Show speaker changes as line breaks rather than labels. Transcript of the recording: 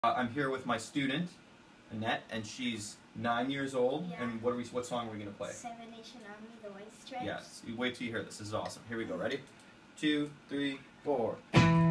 I'm here with my student, Annette, and she's 9 years old.
Yeah.
And what song are we gonna play?
7 Nation Army, the White Stripes.
Yes. You wait till you hear this. This is awesome. Here we go. Ready? 2, 3, 4.